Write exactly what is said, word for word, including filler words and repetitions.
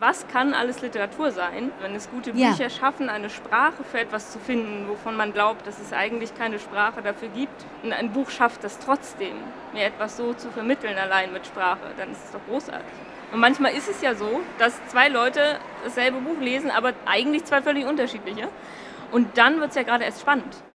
Was kann alles Literatur sein, wenn es gute Ja. Bücher schaffen, eine Sprache für etwas zu finden, wovon man glaubt, dass es eigentlich keine Sprache dafür gibt? Und ein Buch schafft das trotzdem, mir etwas so zu vermitteln, allein mit Sprache, dann ist es doch großartig. Und manchmal ist es ja so, dass zwei Leute dasselbe Buch lesen, aber eigentlich zwei völlig unterschiedliche. Und dann wird es ja gerade erst spannend.